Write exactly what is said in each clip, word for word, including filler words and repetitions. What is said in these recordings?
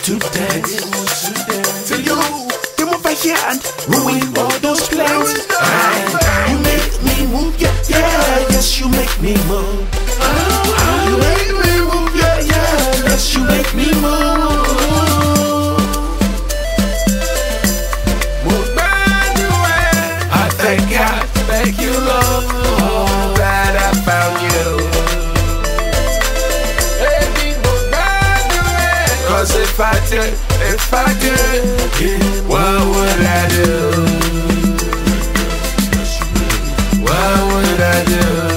to dance. Till you come over here and ruin all those plans. And you make me move, yeah, yeah. Yes, you make me move. You make me move, yeah, yeah. Yes, you make me move. Move by the way. I thank God, thank you, Lord, that I found you. Baby, move by the way. Cause if I did, if I did, what would I do? What would I do?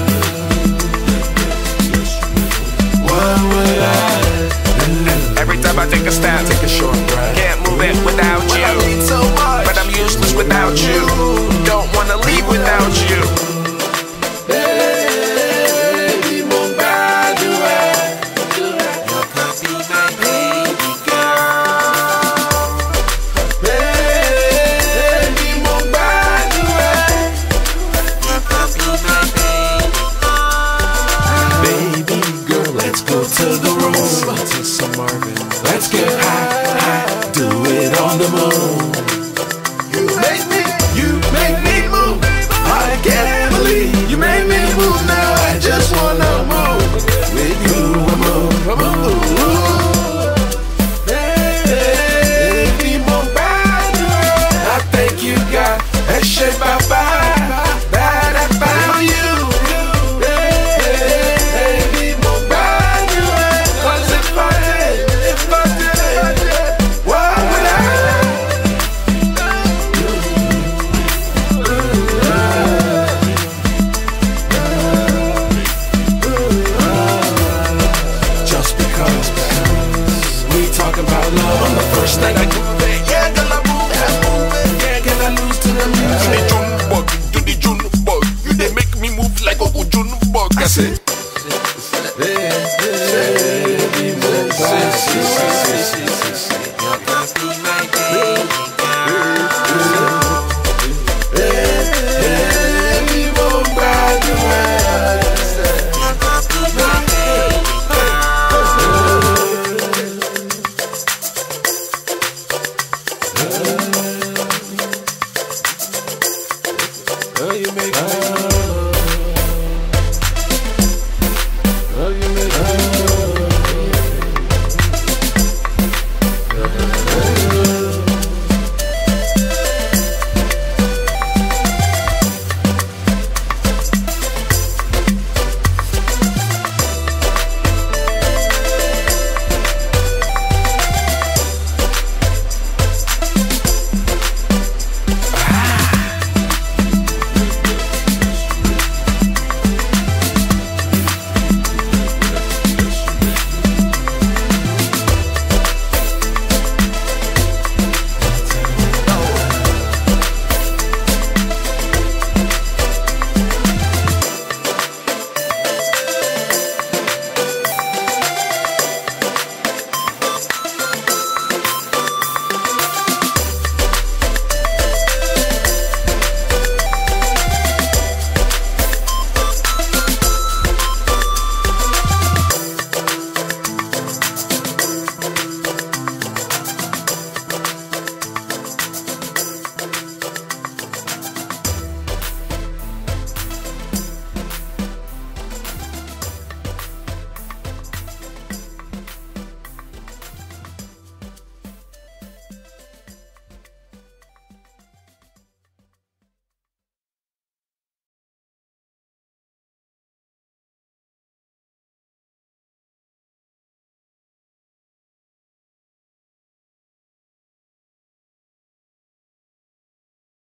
Every time I take a step, take a short breath. Can't move it without But you. I need so much. But I'm useless without you. Don't wanna leave without you. Baby, move by the way. You could be my baby girl. Baby, move by the way. You could be my baby girl. Baby girl, let's go to the room. Let's get high, high, do it on the moon. You make me, you make me move. I can't believe you make me move now. I just wanna move with you. I move, I move. Baby, move by the way. I think you got that shit by fire that I found you. Baby, move by the way. 'Cause if I did, if I did, what would I just because we talking about love on the first night I do it. Yeah, girl, I move, I move it. Yeah, girl, I lose to the music. Do the June bug, do the June bug. You they make me move like a June bug. I said